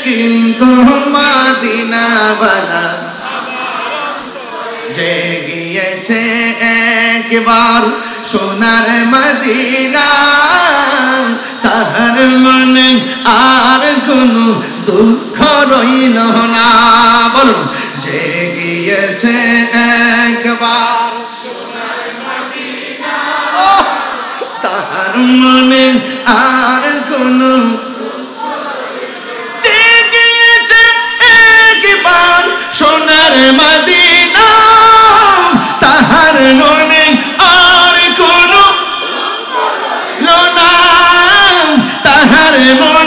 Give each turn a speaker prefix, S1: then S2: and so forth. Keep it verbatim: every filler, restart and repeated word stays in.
S1: কিন্তু মদিনাওয়ালা যে গিয়েছে একবার সোনার মদিনা তাহার মনে আর কোনো দুঃখ রইল না। বলুন, যে গিয়েছে একবার সোনার মদিনা তাহার মনে আর কোনো সোনার মদিনা তাহার মনে আর কোনো লোনা তাহার মনে